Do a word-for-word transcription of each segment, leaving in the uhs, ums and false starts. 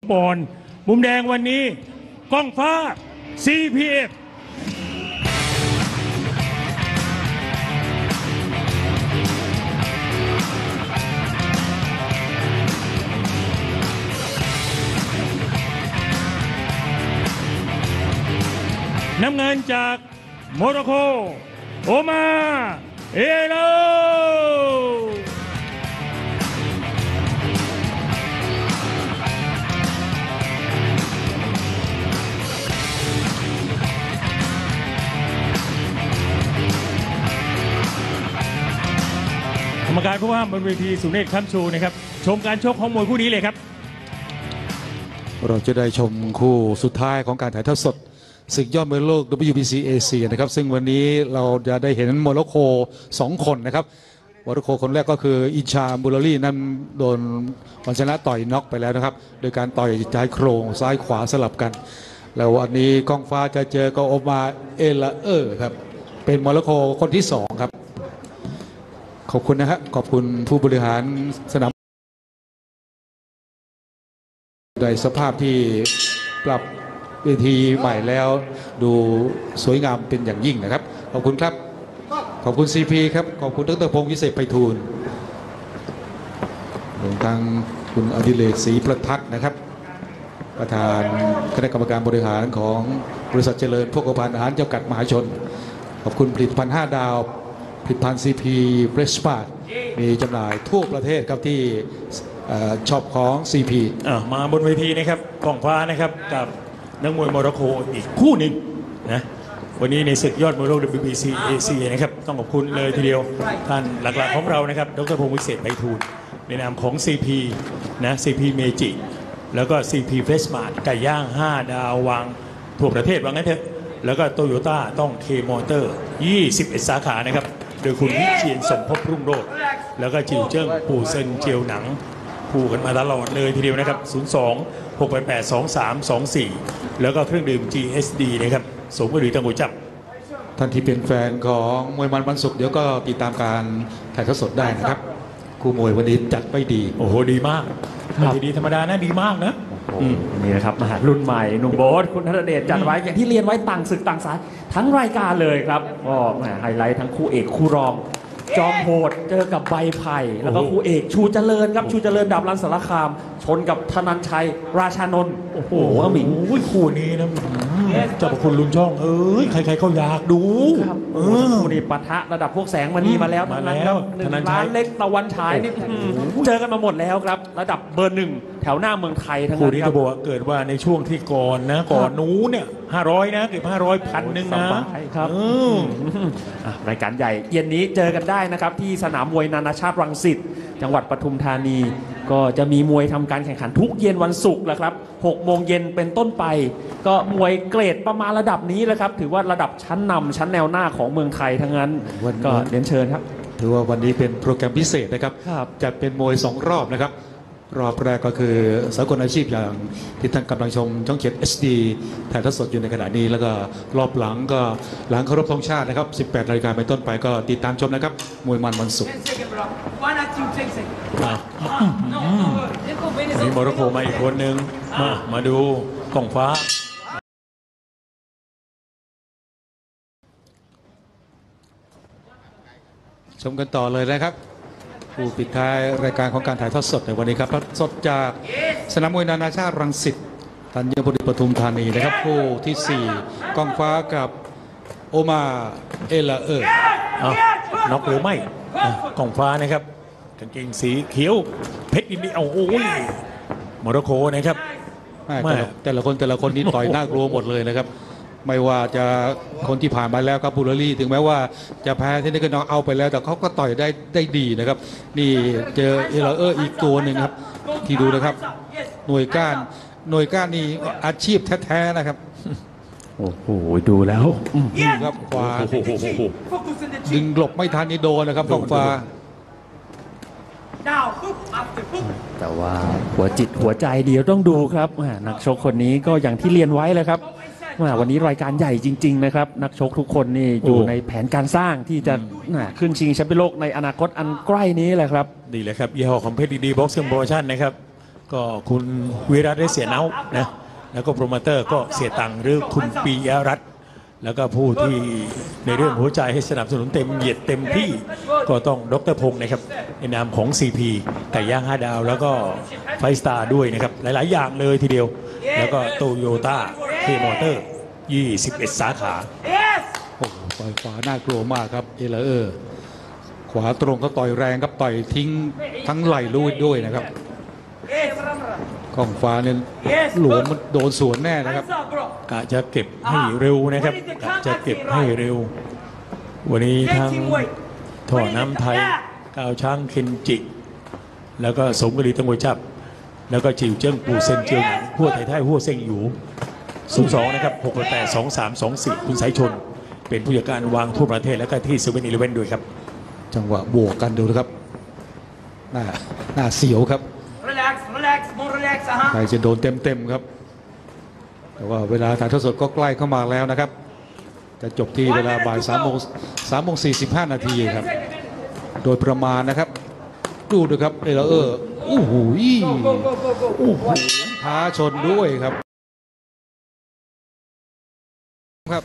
ปอนด์มุมแดงวันนี้ก้องฟ้า ซี พี เอฟ น้ำเงินจากโมร็อกโกโอมาเอโลกรรมการผู้ว่าบนเวทีสุเนศ คำชูนะครับชมการชกของมวยคู่นี้เลยครับเราจะได้ชมคู่สุดท้ายของการถ่ายทอดสดศึกยอดมวยโลก ดับเบิลยู บี ซี เอเชียนะครับซึ่งวันนี้เราจะได้เห็นโมร็อกโกสองคนนะครับโมร็อกโกคนแรกก็คืออิชาบุลลี่นั่นโดนวันชนะต่อยน็อกไปแล้วนะครับโดยการต่อยชายโครงซ้ายขวาสลับกันแล้ววันนี้ก้องฟ้าจะเจอกับโอมาเอลาเออร์ครับเป็นโมร็อกโกคนที่สองครับขอบคุณนะครับขอบคุณผู้บริหารสนามในสภาพที่ปรับเวทีใหม่แล้วดูสวยงามเป็นอย่างยิ่งนะครับขอบคุณครับขอบคุณ ซี พี ครับขอบคุณดร.พงษ์วิเศษไพฑูรย์รวมทั้งคุณอดิเรกศรีประทักษ์นะครับประธานคณะกรรมการบริหารของบริษัทเจริญโภคภัณฑ์อาหารจำกัดมหาชนขอบคุณผลิตภัณฑ์ห้าดาวผลิตภัณฑ์ ซี พี เฟรชมาร์ทมีจำหน่ายทั่วประเทศครับที่ช็อปของ ซี พีมาบนเวทีนะครับก้องฟ้านะครับกับนักมวยโมร็อกโกอีกคู่หนึ่งนะวันนี้ในศึกยอดมวยโลก ดับเบิลยู บี ซี เอเชียนะครับต้องขอบคุณเลยทีเดียวท่านหลักๆของเรานะครับดร.พงษ์วิเศษไพฑูรย์ในนามของ ซี พี นะ ซี พี เมจิแล้วก็ ซี พี เฟรชมาร์ทไก่ย่างห้าดาววางทั่วประเทศว่างั้นเถอะแล้วก็โตโยต้าต้องเคมอเตอร์ยี่สิบเอ็ดสาขานะครับโดยคุณวิเชียรสมภพรุ่งโรจน์แล้วก็จิวเจิ้งปู่เซินเจียวหนังผู้กันมาตลอดเลยทีเดียวนะครับศูนย์ สอง หก แปด แปด สอง สาม สอง สี่แล้วก็เครื่องดื่ม จี เอส ดี นะครับสมกระดิ่งตังหูจับท่านที่เป็นแฟนของมวยมันวันศุกร์เดี๋ยวก็ติดตามการถ่ายทอดสดได้นะครับคู่มวยวันนี้จัดไม่ดีโอ้โหดีมากไม่ดีธรรมดานะดีมากนะนี่นะครับมหารุ่นใหม่หนุ่มโบ๊ทคุณธนเดชจัดไว้อย่างที่เรียนไว้ต่างศึกต่างสายทั้งรายการเลยครับก็ไฮไลท์ทั้งคู่เอกคู่รองจอมโหดเจอกับใบไผ่แล้วก็คู่เอกชูเจริญครับชูเจริญดาบรันสารคามชนกับธนันชัยราชานนท์โอ้โหหมิงคู่นี้นะเจ้าพระคุณลุงช่องเอ้ยใครๆเขาอยากดูครับคู่นี้ปะทะระดับพวกแสงมณีมาแล้วมาแล้วหนึ่งล้านเล็กตะวันฉายนี่เจอกันมาหมดแล้วครับระดับเบอร์หนึ่งแถวหน้าเมืองไทยทั้งนั้นคู่นี้ก็บอกว่าเกิดว่าในช่วงที่ก่อนนะก่อนนู้เนี่ยห้าร้อยนะเกือบห้าร้อยพันหนึ่งนะครับรายการใหญ่เย็นนี้เจอกันได้นะครับที่สนามมวยนานาชาติรังสิตจังหวัดปทุมธานีก็จะมีมวยทำการแข่งขันทุกเย็นวันศุกร์แหละครับหกโมงเย็นเป็นต้นไปก็มวยเกรดประมาณระดับนี้แหละครับถือว่าระดับชั้นนำชั้นแนวหน้าของเมืองไทยทั้งนั้นก็เรียนเชิญครับถือว่าวันนี้เป็นโปรแกรมพิเศษนะครับจัดเป็นมวยสองรอบนะครับรอบแรกก็คือสากลอาชีพอย่างที่ท่านกำลังชมช่องเจ็ด เอช ดี ถ่ายทอดสดอยู่ในขณะนี้แล้วก็รอบหลังก็หลังเคารพธงชาตินะครับสิบแปดนาฬิกาเป็นต้นไปก็ติดตามชมนะครับมวยมันวันศุกร์นี่โมร็อกโกมาอีกคนหนึ่งมามาดูก้องฟ้าชมกันต่อเลยนะครับผู้ปิดท้ายรายการของการถ่ายทอดสดในวันนี้ครับทอดสดจากสนามมวยนานาชาติรังสิตธัญบุรีปทุมธานีนะครับคู่ที่สี่ก้องฟ้ากับโอมาเอลาเออร์น็อกหรือไม่ก้องฟ้านะครับกางเกงสีเขียวเพชรอินเดียโอ้ยโมร็อกโกนะครับแต่ละคนแต่ละคนนี่ต่อยน่ากลัวหมดเลยนะครับไม่ว่าจะคนที่ผ่านมาแล้วครับบุลลี่ถึงแม้ว่าจะแพ้ที่นี่ก็น้องเอาไปแล้วแต่เขาก็ต่อยได้ได้ดีนะครับนี่เจอเอลาเออร์อีกตัวหนึ่งครับที่ดูนะครับหน่วยก้านหน่วยก้านนี่อาชีพแท้ๆนะครับโอ้โหดูแล้วดูครับขวาดึงหลบไม่ทันนี่โดนนะครับก้องฟ้าแต่ว่าหัวจิตหัวใจเดียวต้องดูครับนักชกคนนี้ก็อย่างที่เรียนไว้เลยครับวันนี้รายการใหญ่จริงๆนะครับนักชกทุกคนนี่อยู่ในแผนการสร้างที่จะขึ้นชิงแชมป์โลกในอนาคตอันใกล้นี้แหละครับดีเลยครับยี่ห้อของเพชรดีบ็อกซิ่งโปรโมชั่นนะครับก็คุณวิรัตได้เสียเนานะแล้วก็โปรโมเตอร์ก็เสียตังค์หรือคุณปียรัตน์แล้วก็ผู้ที่ในเรื่องหัวใจให้สนับสนุนเต็มเหยียดเต็มที่ก็ต้องดรพงศ์นะครับในนามของ ซี พี ไก่ย่างห้าดาวแล้วก็ไฟสตาร์ด้วยนะครับหลายๆอย่างเลยทีเดียวแล้วก็โตโยต้าเคมอเตอร์ยี่สิบเอ็ดสาขาโอ้โหต่อยขวาน่ากลัวมากครับเอเลอร์ขวาตรงก็ต่อยแรงครับต่อยทิ้งทั้งไหล่ลุยด้วยนะครับกล้องฟ้าเนี่ยหลวมมันโดนสวนแน่นะครับกะจะเก็บให้เร็วนะครับกะจะเก็บให้เร็ว วันนี้ทั้งท่อน้ำไทยก้าวช้างเคนจิ แล้วก็สมกรีตังหวยจับ แล้วก็จิวเจิ้งปูเซนเจียงหัวไทยไทยหัวเซ็งอยู่ศูนย์สองนะครับหกแปดสองสามสองสี่คุณสายชน เป็นผู้จัดการวางทั่วประเทศแล้วก็ที่เซเว่นอีเลฟเว่นด้วยครับจังหวะบวกกันดูนะครับหน้าหน้าเสียวครับ relax relax more relax อ่ะฮะใครจะโดนเต็มๆครับ แต่ว่าเวลาถ่ายทอดสดก็ใกล้เข้ามาแล้วนะครับ จะจบที่เวลาบ่ายสามโมงสามโมงสี่สิบห้านาทีครับ โดยประมาณนะครับ ดูดูครับเอเลอร์โอ้โหโอ้โหท้าชนด้วยครับครับ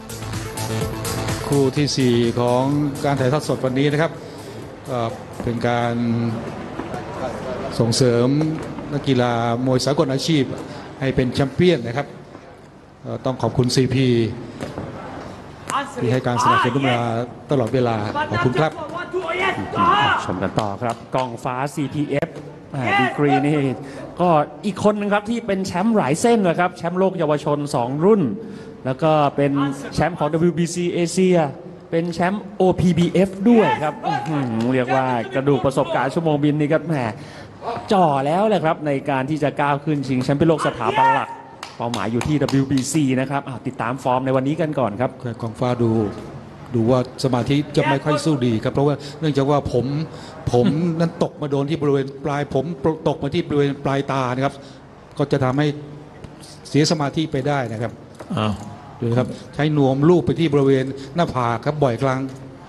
คู่ที่สี่ของการถ่ายทอดสดวันนี้นะครับก็เป็นการส่งเสริมนักกีฬามวยสากลอาชีพให้เป็นแชมเปี้ยนนะครับเอ่อต้องขอบคุณ ซี พี ที่ให้การสนับสนุนมาตลอดเวลาขอบคุณครับชมกันต่อครับกองฟ้า ซี พี เอฟ อ่าดีกรีนี่ก็อีกคนนึงครับที่เป็นแชมป์หลายเส้นนะครับแชมป์โลกเยาวชน สอง รุ่น แล้วก็เป็นแชมป์ของ ดับเบิลยู บี ซี เอเชียเป็นแชมป์ โอ พี บี เอฟ ด้วยครับอื้อหือเรียกว่ากระดูกประสบการณ์ชั่วโมงบินนี่ก็แหมจ่อแล้วแหละครับในการที่จะก้าวขึ้นชิงแชมป์เป็นโลกสถาบันหลักเป้าหมายอยู่ที่ ดับเบิลยู บี ซี นะครับอ้าวติดตามฟอร์มในวันนี้กันก่อนครับกองฟ้าดูดูว่าสมาธิจะไม่ค่อยสู้ดีครับเพราะว่าเนื่องจากว่าผมผมนั้นตกมาโดนที่บริเวณปลายผมตกมาที่บริเวณปลายตานะครับ ก็จะทำให้เสียสมาธิไปได้นะครับอ้าวดูนะครับใช้นวมลูบไปที่บริเวณหน้าผากครับบ่อยครั้ง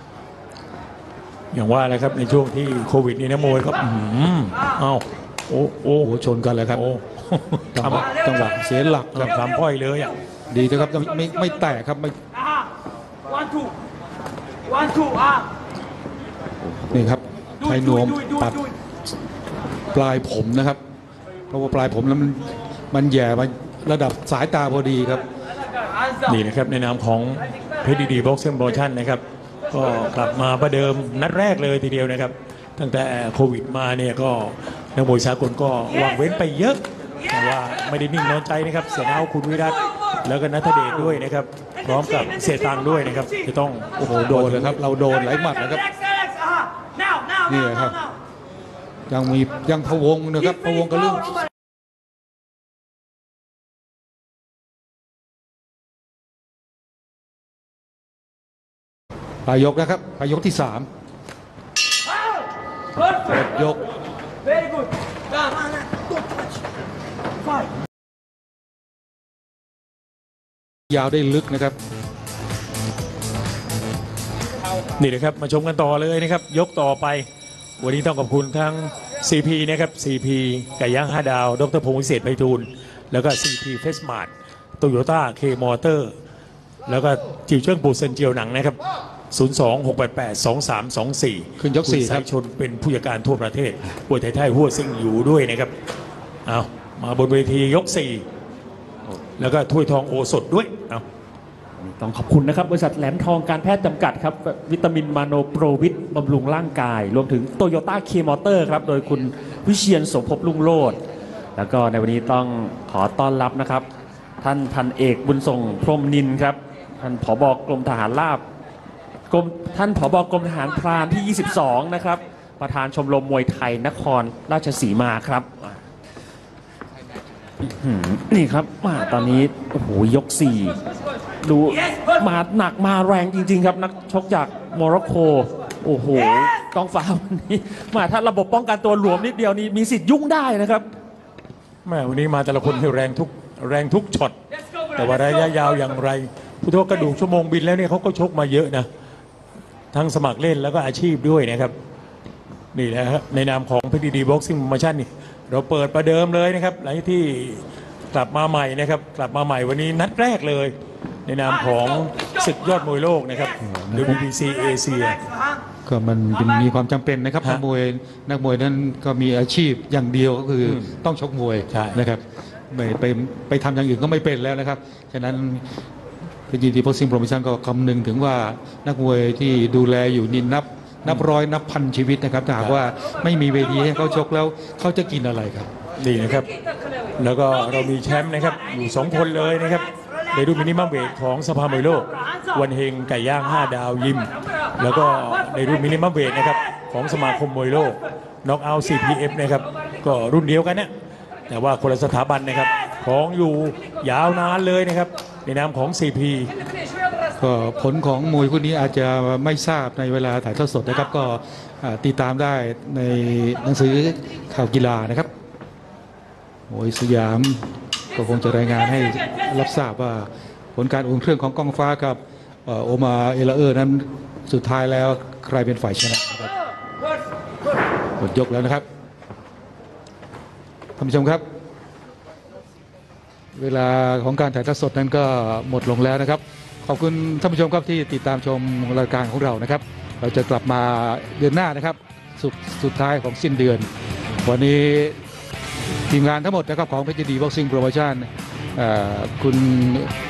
อย่างว่าเลยครับในช่วงที่โควิดนี่นะมวยครับอืมอ้าวโอ้โอ้โอ้โหชนกันเลยครับโอ้จังหวะจังหวะเสียหลักครับทำพ่อยเลยอ่ะดีนะครับไม่ไม่ไม่แตกครับไม่อ่ะ one two one two อ่ะนี่ครับดูใช้นดูวมดูดูตัดดูปลายผมนะครับ เพราะว่าปลายผมแล้วมันมันแย่มาระดับสายตาพอดีครับ hands down นี่นะครับในนามของเพชรดีบ็อกซิ่งโปรโมชั่นนะครับก็กลับมาประเดิมนัดแรกเลยทีเดียวนะครับ ตั้งแต่โควิดมาเนี่ยก็นักมวยสากลก็วางเว้นไปเยอะ แต่ว่าไม่ได้นิ่งนอนใจนะครับเสียเท้าคุณวิรัตแล้วก็นัทเดชด้วยนะครับพร้อมกับเสียตังค์ด้วยนะครับจะต้องโอ้โหโดนเลยครับ เราโดนหลายหมัดนะครับ relax relax อ่ะ now now นี่ now ครับ now now ยังมียังพะวงนะครับพะวงกับเรื่องปลายยกนะครับปลายยกที่สาม perfect ยก very good down down down don't touch five ยาวได้ลึกนะครับนี่นะครับมาชมกันต่อเลยนะครับยกต่อไป วันนี้ต้องขอบคุณทั้ง ซี พี นะครับ ซี พี ไก่ย่างห้าดาวดรพงศ์วิเศษไพฑูรย์แล้วก็ ซี พี เฟสมาร์ทโตโยต้าเคมอเตอร์แล้วก็จิวเจิ้งปูเซนเจียวหนังนะครับศูนย์ สอง หก แปด แปด สอง สาม สอง สี่ขึ้นยกสี่ณครัสาบยชนเป็นผู้จัดการทั่วประเทศหัวไทยไทยหัวซิงอยู่ด้วยนะครับเอามาบนเวทียกสี่แล้วก็ถ้วยทองโอสถด้วยเอาต้องขอบคุณนะครับบริษัทแหลมทองการแพทย์จำกัดครับวิตามินมาโนโปรวิตบำรุงร่างกาย รวมถึงโตโยต้าเคมอเตอร์ครับโดยคุณวิเชียนสมภพลุงโลดแล้วก็ในวันนี้ต้องขอต้อนรับนะครับ ท่านพันเอกบุญส่งพรหมนินทร์ครับท่านผบกรมทหารราบกรมท่านผบกรมทหารพรานที่ ยี่สิบสอง นะครับประธานชมรมมวยไทยนครราชสีมาครับอื้อหือนี่ครับมาตอนนี้โอ้โหยกสี่ดูมาหนักมาแรงจริง ๆ ครับนักชกจากโมร็อกโกโอ้โหกองฟ้าวันนี้มาถ้าระบบป้องกันตัวหลวมนิดเดียวนี้มีสิทธิ์ยุ่งได้นะครับแม่วันนี้มาแต่ละคนที่แรงทุกแรงทุกช็อต let's go แต่ว่าระยะยาวอย่างไรผู้ทวกระดูกชั่วโมงบินแล้วเนี่ยเขาก็ชกมาเยอะนะทั้งสมัครเล่นแล้วก็อาชีพด้วยนะครับนี่แหละครับในนามของเพชรดีบ็อกซิ่งโปรโมชั่นนี่เราเปิดประเดิมเลยนะครับหลังจากที่กลับมาใหม่นะครับกลับมาใหม่วันนี้นัดแรกเลย ในนามของศึกยอดมวยโลกนะครับ ดับเบิลยู บี ซี เอเชียก็มันเป็นมีความจำเป็นนะครับฮะนักมวยนักมวยนั้นก็มีอาชีพอย่างเดียวก็คืออมต้องชกมวยใช่นะครับไม่ไปไปทำอย่างอื่นก็ไม่เป็นแล้วนะครับฉะนั้นพีจีทีบ็อกซิ่งโปรโมชั่นก็คำนึงถึงว่านักมวยที่ดูแลอยู่นี่นับนับร้อยนับพันชีวิตนะครับถ้าหากว่าไม่มีเวทีให้เขาชกแล้วเขาจะกินอะไรครับดีนะครับ แล้วก็เรามีแชมป์นะครับอยู่สองคนเลยนะครับในรุ่นมินิมัมเวทของสภามวยโลกวันเฮงไก่ย่างห้าดาวยิม แล้วก็ในรุ่นมินิมัมเวทนะครับของสมาคมมวยโลกน็อกเอาท์ ซี พี เอฟ นะครับก็รุ่นเดียวกันเนี่ยแต่ว่าคนละสถาบันนะครับของอยู่ยาวนานเลยนะครับในนามของ ซี พีก็ผลของมวยคู่นี้อาจจะไม่ทราบในเวลาถ่ายทอดสดนะครับ ก็อ่าติดตามได้ในหนังสือข่าวกีฬานะครับมวยสยามก็คงจะรายงานให้รับทราบว่าผลการอุ่นเครื่องของกองฟ้ากับเอ่อโอมาเอลาเออร์นั้นสุดท้ายแล้วใครเป็นฝ่ายชนะนะครับหมดยกแล้วนะครับท่านผู้ชมครับ เวลาของการถ่ายทอดสดนั้นก็หมดลงแล้วนะครับ ขอบคุณท่านผู้ชมครับที่ติดตามชมรายการของเรานะครับ เราจะกลับมาเดือนหน้านะครับสุดสุดท้ายของสิ้นเดือน วันนี้ทีมงานทั้งหมดนะครับของเพชรดีบ็อกซิ่งโปรโมชั่นคุณ